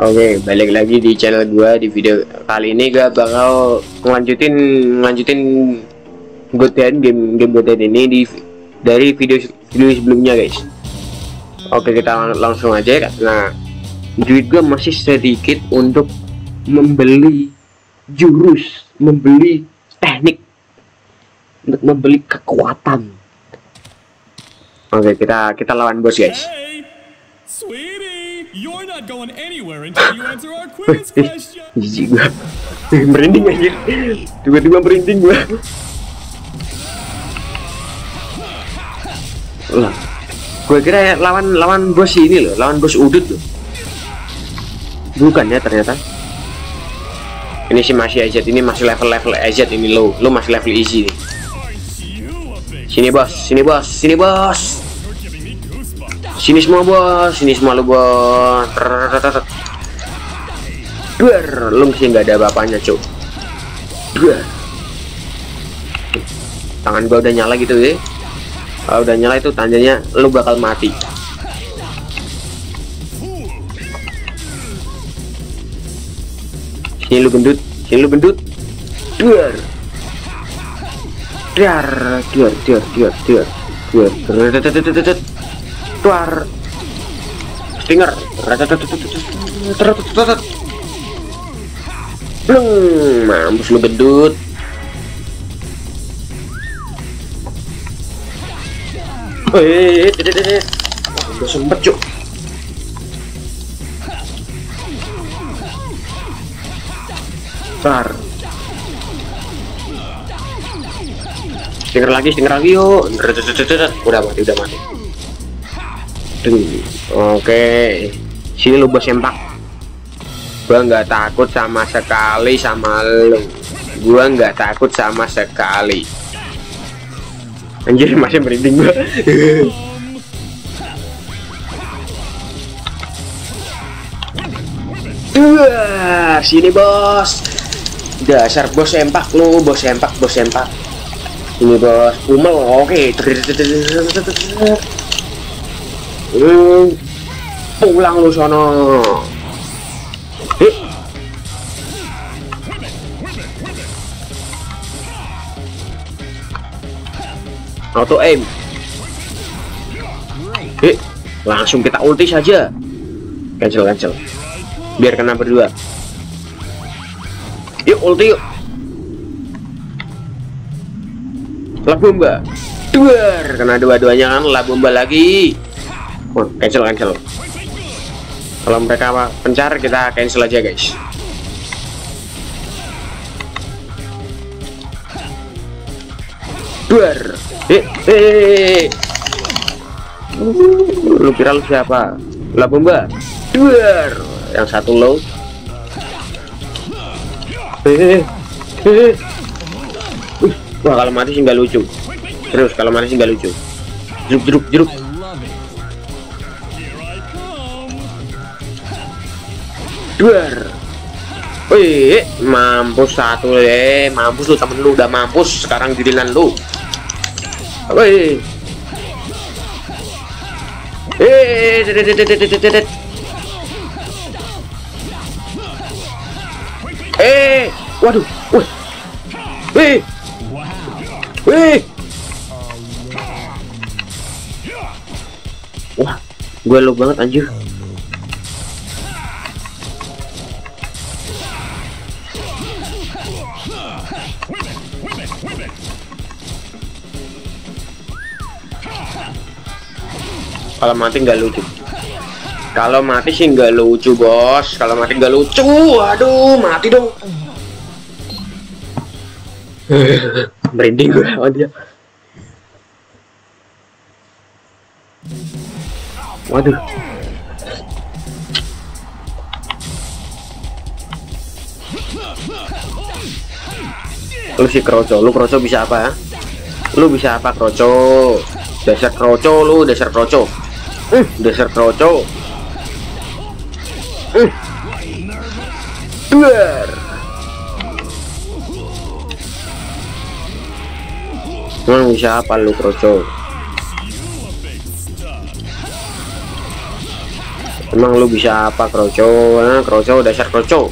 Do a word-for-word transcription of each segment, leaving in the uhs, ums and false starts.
Oke, balik lagi di channel gua. Di video kali ini gua bakal ngelanjutin ngelanjutin Godhand game game Godhand ini di dari video video sebelumnya, guys. Oke, kita lang langsung aja karena duit gua masih sedikit untuk membeli jurus, membeli teknik, untuk membeli kekuatan. Oke, kita kita lawan bos, guys. Sweetie, you're not going anywhere until you answer our quiz question. Jijik gua. Merinding anjir. Tiba-tiba merinding gua. Lah. Gua kira lawan lawan bos ini loh, lawan bos udut loh. Bukan ya ternyata. Ini sih masih A Z, ini masih level-level A Z ini lo. Lo masih level easy nih. Sini bos, sini bos, sini bos. Sini semua bos, sini semua lu bos. Duar, lu mesti nggak ada apa-apanya cuk. Duar. Tangan gua udah nyala gitu ya. Kalau udah nyala itu tandanya lu bakal mati. Sini lu gendut, sini lu gendut. Duar. Duar, duar, duar, duar, duar, duar. Tuar stinger bleng, mampus lu bedut. Eh, udah sempet cuk. Tar stinger lagi, stinger lagi yuk. Udah mati, udah mati. Oke, sini lu bos sempak. Gua nggak takut sama sekali sama lu. Gua nggak takut sama sekali. Anjir, masih merinding gua. Wah, sini bos. Dasar bos sempak lu, bos sempak, bos sempak. Ini bos umel. Oke. Hmm, pulang lu sono. Eh. Auto aim. Eh, langsung kita ulti saja. Cancel, cancel. Biar kena berdua. Yuk ulti yuk. Lah bomba. Duar, kena dua-duanya kan, lah bomba lagi. Oh, cancel, cancel. Kalau mereka apa pencar, kita cancel aja guys. Duar. Eh, eh. Uh, lu kira lu siapa? Lah bomba. Duar. Yang satu low. Eh, eh. Uh, wah, kalau mati sih nggak lucu. Terus kalau mati sih nggak lucu. Jeruk, jeruk, jeruk. Duar. Wih, mampus satu deh, mampus lu, temen lu udah mampus, sekarang giliran lu. Wih. Eh, eh, waduh, wih, wih, wih. Wah, gue low banget anjir. Kalau mati nggak lucu. Kalau mati sih nggak lucu bos. Kalau mati nggak lucu. Aduh, mati dong. Merinding gue sama dia. Waduh. Lu si kroco, lu kroco bisa apa? Lu bisa apa kroco? Dasar kroco lu, dasar kroco. Uh, dasar kroco. Uh. Duar. Emang bisa apa lu kroco? Emang lu bisa apa Kroco? Nah, Kroco dasar Kroco.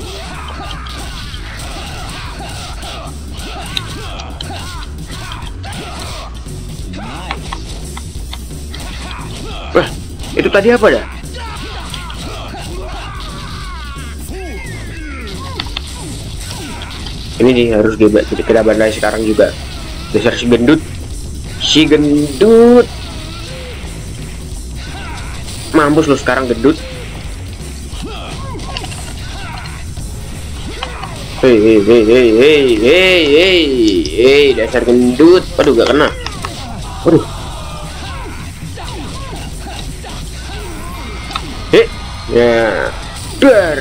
Wah, itu tadi apa dah? Ini nih harus kita bandai sekarang juga. Dasar si gendut, si gendut. Mampus lu sekarang gendut. Hei hei hei hei hei hei hei hei dasar gendut. Waduh gak kena. Waduh. Hei ya dar.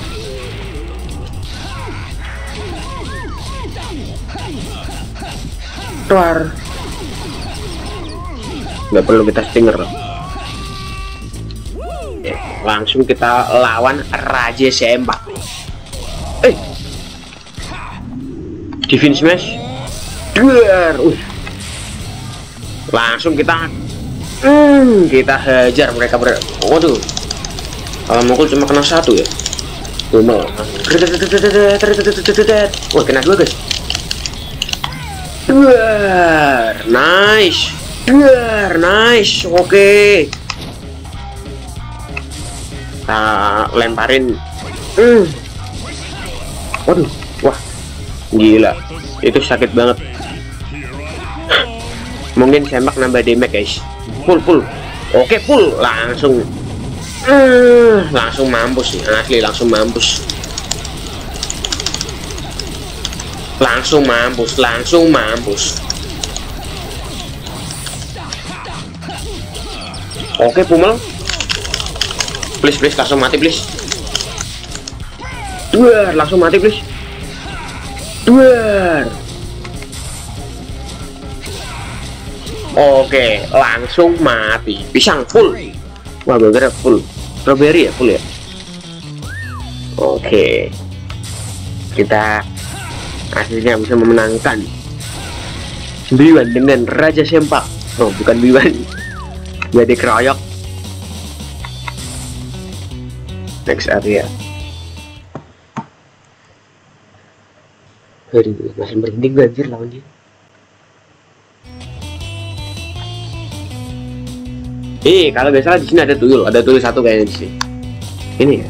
Keluar. Nggak perlu kita stinger. Eh, langsung kita lawan Raja Sempak. Eh, Divine Smash. Duar. Uh. Langsung kita, hmm, kita hajar mereka ber. Waduh. Kalau mukul cuma kena satu ya. Cuma. Wah kena dua guys. Duar, nice, duar, nice, oke. Okay. Kita lemparin, hmm. Waduh, wah, gila, itu sakit banget. Mungkin Sempak nambah damage guys, full full, oke okay, full, langsung, hmm, langsung mampus nih, asli langsung mampus. Langsung mampus, langsung mampus. Oke, Pummel. Please, please, langsung mati, please. Duar, langsung mati, please. Duar. Oke, langsung mati. Pisang full. Wah, burger full. Strawberry ya, full ya. Oke. Kita akhirnya bisa memenangkan Biwan dengan Raja Sempak. Oh bukan Biwan, jadi keroyok. Next area. Aduh, masih merinding banjir lawannya. Eh kalau nggak salah di sini ada tuyul, ada tuyul satu kayaknya di sini. Ini ya.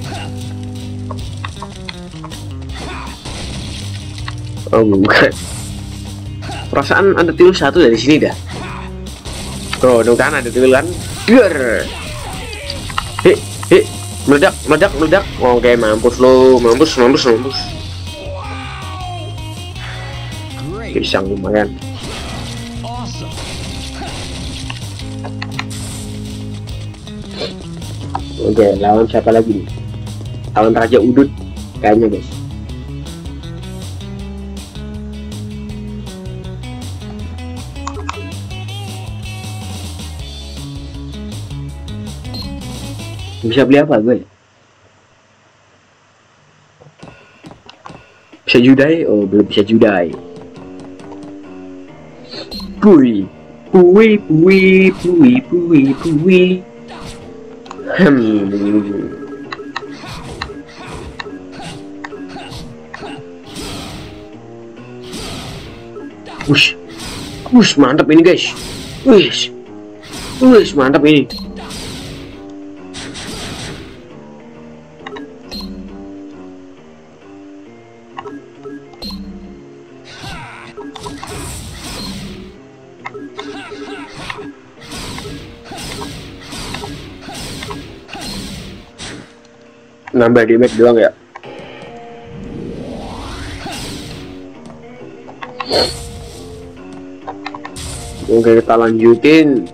Oh bukan, perasaan ada tuyul satu dari sini dah. Oh tuh kan ada tuyul kan. Biar hei hei meledak meledak meledak. Oke mampus lo, mampus mampus mampus. Pisang lumayan. Oke lawan siapa lagi nih? Lawan Raja Udut kayaknya guys. Bisa beli apa gue? Bisa judai? Oh belum bisa judai. Pui, pui, pui, pui, pui, pui. Hmm. Wush, wush mantap ini guys. Wush, wush mantap ini. Nambah damage doang ya. Oke kita lanjutin.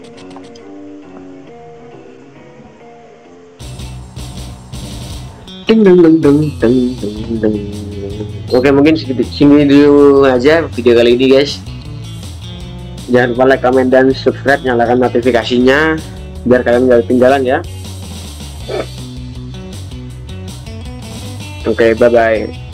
Ding ding ding ding ding ding ding. Oke mungkin sini dulu aja video kali ini guys. Jangan lupa like, comment, dan subscribe, nyalakan notifikasinya biar kalian nggak ketinggalan ya. Oke, okay, bye-bye.